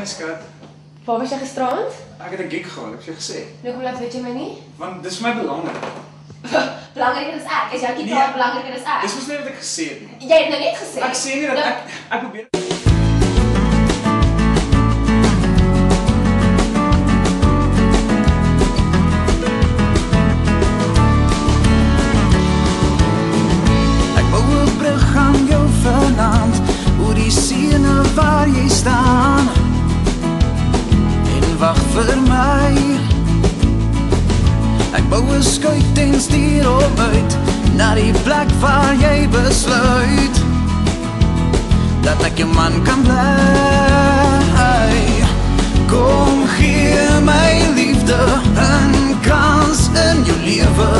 my skat. Waar was jy gisterand? Ek het 'n gig gehad, ek het jou gesê. Nou hoe laat weet jy my nie? Want dis vir my belangrik. Belangriker as ek. Is jou gitaar belangriker as ek? Dis mos nie wat ek gesê het nie. Jy het nou net gesê. Ek sê nie dat ek probeer vanaand oor die seene waar jy staan en wag vir my. Ek bou 'n skuit en stuur hom uit na die plek waar jy besluit dat ek jou man kan bly. Kom gee my liefde 'n kans in jou lewe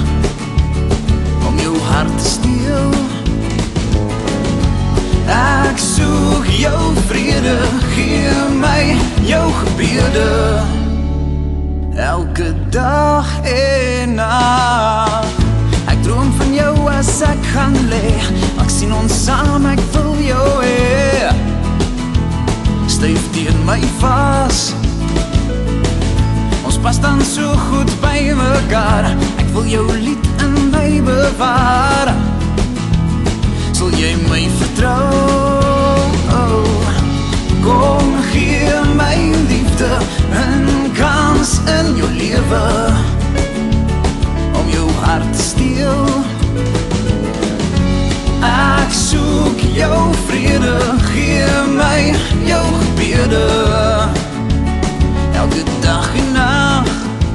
om jou hart te steel. Ek soek jou vrede, gee my jou gebede elke dag en nag. Ek droom van jou as ek gaan lê, ek sien ons saam, ek wil jou hê. Styf teen my vas, ons pas dan so goed by mekaar. Ek wil jou lied in my bewaar. Sal jy my vertrou? Kom gee my liefde 'n kans in jou lewe om jou hart te steel. Ek soek jou vrede, gee my jou gebede elke dag en nag.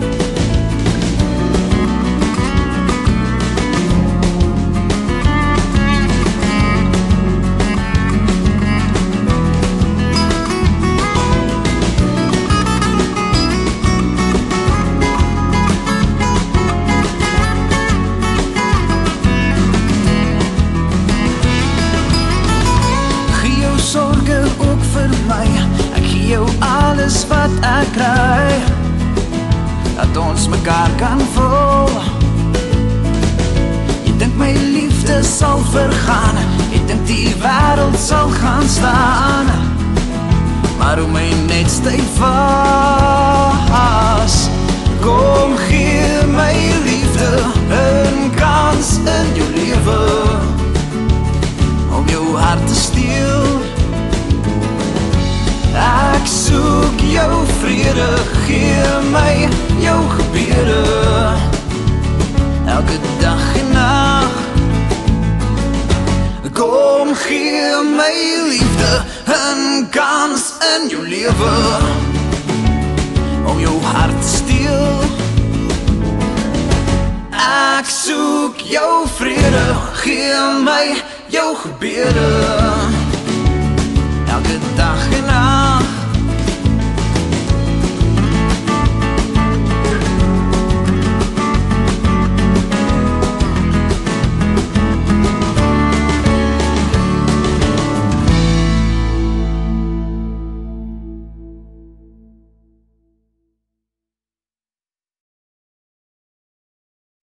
Ek gee jou alles wat ek kry, dat ons mekaar kan voel. Jy dink my liefde sal vergaan, jy dink die wêreld sal gaan staan, maar hoe my net styf vas. Kom gee my liefde 'n kans in jou lewe om jou hart te steel. Ek soek jou vrede, gee my jou gebede elke dag en nag. Kom gee my liefde 'n kans in jou lewe om jou hart te steel. Ek soek jou vrede, gee my jou gebede elke dag